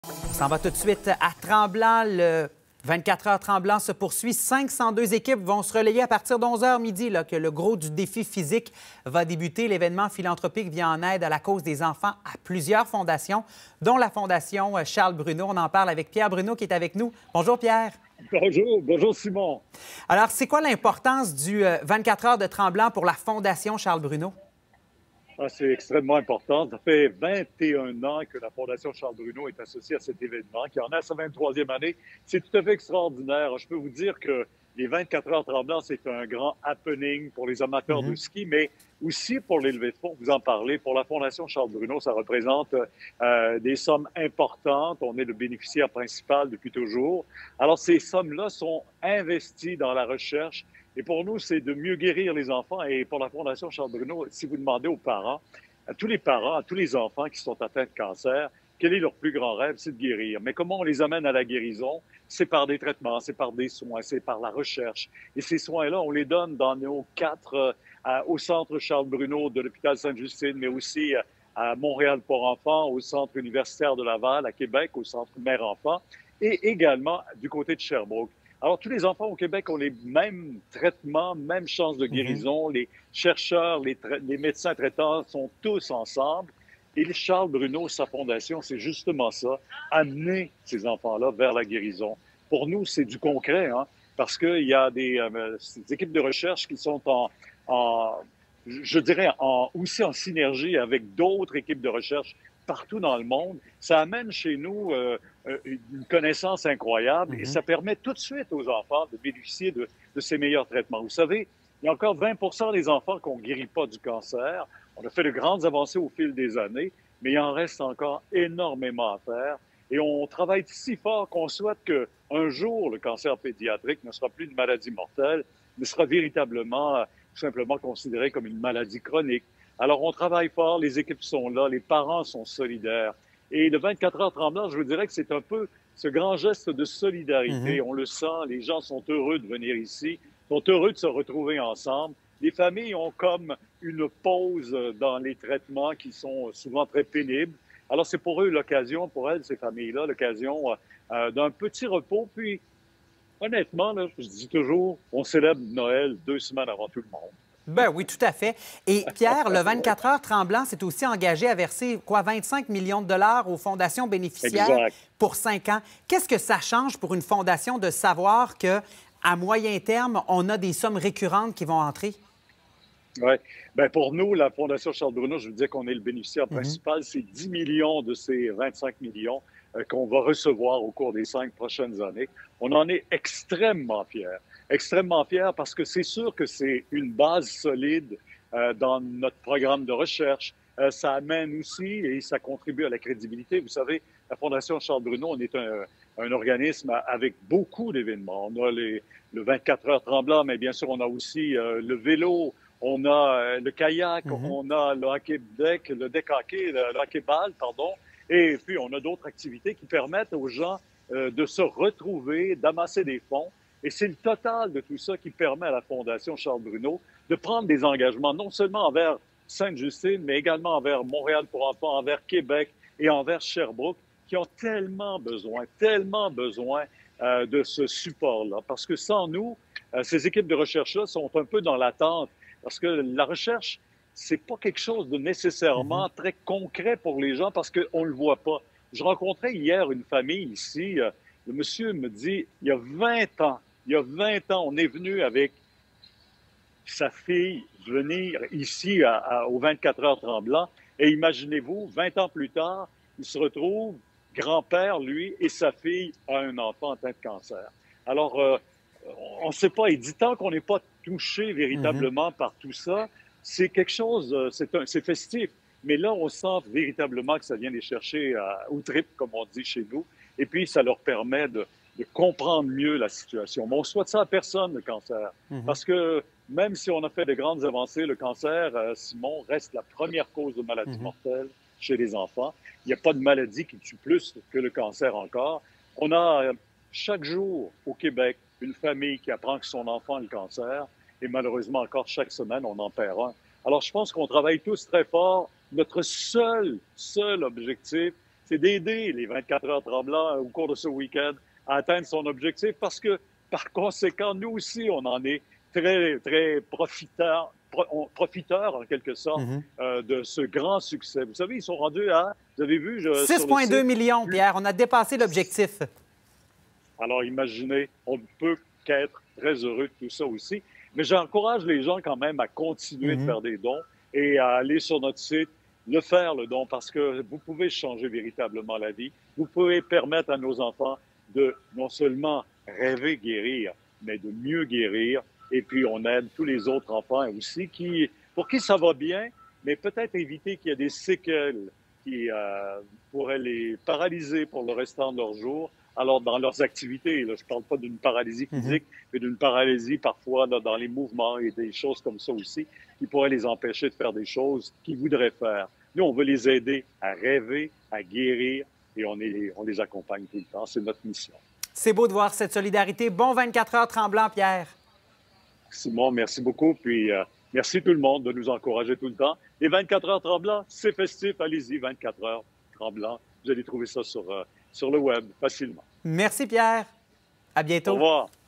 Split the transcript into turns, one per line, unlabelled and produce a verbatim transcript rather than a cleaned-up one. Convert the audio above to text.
On s'en va tout de suite à Tremblant. Le vingt-quatre heures Tremblant se poursuit. cinq cent deux équipes vont se relayer à partir de onze heures midi, là, que le gros du défi physique va débuter. L'événement philanthropique vient en aide à la cause des enfants à plusieurs fondations, dont la Fondation Charles Bruno. On en parle avec Pierre Bruno qui est avec nous. Bonjour Pierre.
Bonjour, bonjour Simon.
Alors, c'est quoi l'importance du vingt-quatre heures de Tremblant pour la Fondation Charles Bruno?
Ah, c'est extrêmement important. Ça fait vingt et un ans que la Fondation Charles Bruno est associée à cet événement, qui en a sa vingt-troisième année. C'est tout à fait extraordinaire. Je peux vous dire que les vingt-quatre heures Tremblant, c'est un grand happening pour les amateurs mm-hmm. de ski, mais aussi pour les levées de fonds. Vous en parlez. Pour la Fondation Charles Bruno, ça représente euh, des sommes importantes. On est le bénéficiaire principal depuis toujours. Alors, ces sommes-là sont investies dans la recherche. Et pour nous, c'est de mieux guérir les enfants. Et pour la Fondation Charles Bruno, si vous demandez aux parents, à tous les parents, à tous les enfants qui sont atteints de cancer, quel est leur plus grand rêve? C'est de guérir. Mais comment on les amène à la guérison? C'est par des traitements, c'est par des soins, c'est par la recherche. Et ces soins-là, on les donne dans nos quatre, euh, au Centre Charles Bruno de l'hôpital Sainte-Justine, mais aussi euh, à Montréal pour enfants, au Centre universitaire de Laval, à Québec, au Centre Mère-Enfant, et également du côté de Sherbrooke. Alors, tous les enfants au Québec ont les mêmes traitements, mêmes chances de guérison. Mm-hmm. Les chercheurs, les, les médecins traitants sont tous ensemble. Et Charles Bruno, sa fondation, c'est justement ça, amener ces enfants-là vers la guérison. Pour nous, c'est du concret, hein, parce qu'il y a des, euh, des équipes de recherche qui sont en, en je dirais, en, aussi en synergie avec d'autres équipes de recherche partout dans le monde. Ça amène chez nous euh, une connaissance incroyable mm-hmm. et ça permet tout de suite aux enfants de bénéficier de, de ces meilleurs traitements. Vous savez, il y a encore vingt pour cent des enfants qu'on ne guérit pas du cancer. On a fait de grandes avancées au fil des années, mais il en reste encore énormément à faire. Et on travaille si fort qu'on souhaite qu'un jour, le cancer pédiatrique ne sera plus une maladie mortelle, mais sera véritablement, tout simplement considéré comme une maladie chronique. Alors, on travaille fort, les équipes sont là, les parents sont solidaires. Et le vingt-quatre heures Tremblant, je vous dirais que c'est un peu ce grand geste de solidarité. Mm-hmm. On le sent, les gens sont heureux de venir ici, sont heureux de se retrouver ensemble. Les familles ont comme une pause dans les traitements qui sont souvent très pénibles. Alors, c'est pour eux l'occasion, pour elles, ces familles-là, l'occasion euh, d'un petit repos. Puis, honnêtement, là, je dis toujours, on célèbre Noël deux semaines avant tout le monde.
Ben oui, tout à fait. Et Pierre, le vingt-quatre heures Tremblant s'est aussi engagé à verser quoi, vingt-cinq millions de dollars aux fondations bénéficiaires exact. Pour cinq ans. Qu'est-ce que ça change pour une fondation de savoir qu'à moyen terme, on a des sommes récurrentes qui vont entrer?
Oui. Bien, pour nous, la Fondation Charles Bruno, je vous disais qu'on est le bénéficiaire mm-hmm. principal. C'est dix millions de ces vingt-cinq millions euh, qu'on va recevoir au cours des cinq prochaines années. On en est extrêmement fiers. Extrêmement fiers parce que c'est sûr que c'est une base solide euh, dans notre programme de recherche. Euh, ça amène aussi et ça contribue à la crédibilité. Vous savez, la Fondation Charles Bruno, on est un, un organisme avec beaucoup d'événements. On a les, le vingt-quatre heures Tremblant, mais bien sûr, on a aussi euh, le vélo, on a euh, le kayak, mm-hmm. on a le hockey deck, le deck hockey, le, le hockey ball, pardon. Et puis, on a d'autres activités qui permettent aux gens euh, de se retrouver, d'amasser des fonds. Et c'est le total de tout ça qui permet à la Fondation Charles Bruno de prendre des engagements, non seulement envers Sainte-Justine, mais également envers Montréal pour enfants, envers Québec et envers Sherbrooke, qui ont tellement besoin, tellement besoin euh, de ce support-là. Parce que sans nous, euh, ces équipes de recherche-là sont un peu dans l'attente. Parce que la recherche, c'est pas quelque chose de nécessairement mm-hmm. très concret pour les gens parce qu'on le voit pas. Je rencontrais hier une famille ici. Euh, le monsieur me dit, il y a vingt ans, il y a vingt ans, on est venu avec sa fille venir ici à, à, au vingt-quatre heures Tremblant. Et imaginez-vous, vingt ans plus tard, il se retrouve, grand-père, lui, et sa fille a un enfant atteint de cancer. Alors, euh, on ne sait pas. Il dit tant qu'on n'est pas touché véritablement mm-hmm. par tout ça, c'est quelque chose, c'est, un, c'est festif. Mais là, on sent véritablement que ça vient les chercher à, au trip, comme on dit chez nous. Et puis, ça leur permet de, de comprendre mieux la situation. Mais on ne souhaite ça à personne, le cancer. Mm-hmm. Parce que même si on a fait de grandes avancées, le cancer, euh, Simon, reste la première cause de maladie mm-hmm. mortelle chez les enfants. Il n'y a pas de maladie qui tue plus que le cancer encore. On a euh, chaque jour au Québec une famille qui apprend que son enfant a le cancer. Et malheureusement, encore chaque semaine, on en perd un. Alors, je pense qu'on travaille tous très fort. Notre seul, seul objectif, c'est d'aider les vingt-quatre heures Tremblant au cours de ce week-end à atteindre son objectif parce que, par conséquent, nous aussi, on en est très, très profiteurs, pro, profiteurs en quelque sorte, mm-hmm. euh, de ce grand succès. Vous savez, ils sont rendus à, vous avez vu...
six virgule deux millions, Pierre. On a dépassé l'objectif.
Alors, imaginez, on ne peut qu'être très heureux de tout ça aussi. Mais j'encourage les gens quand même à continuer mm-hmm. de faire des dons et à aller sur notre site, le faire, le don, parce que vous pouvez changer véritablement la vie. Vous pouvez permettre à nos enfants de non seulement rêver guérir, mais de mieux guérir. Et puis, on aide tous les autres enfants aussi qui, pour qui ça va bien, mais peut-être éviter qu'il y ait des séquelles qui euh, pourraient les paralyser pour le restant de leur jour. Alors, dans leurs activités, là, je ne parle pas d'une paralysie physique, mm-hmm. mais d'une paralysie parfois là, dans les mouvements et des choses comme ça aussi, qui pourraient les empêcher de faire des choses qu'ils voudraient faire. Nous, on veut les aider à rêver, à guérir, et on, est, on les accompagne tout le temps. C'est notre mission.
C'est beau de voir cette solidarité. Bon vingt-quatre heures Tremblant, Pierre.
Simon, merci beaucoup. Puis, euh, merci tout le monde de nous encourager tout le temps. Les vingt-quatre heures Tremblant, c'est festif. Allez-y, vingt-quatre heures Tremblant. Vous allez trouver ça sur... Euh, sur le web, facilement.
Merci, Pierre. À bientôt.
Au revoir.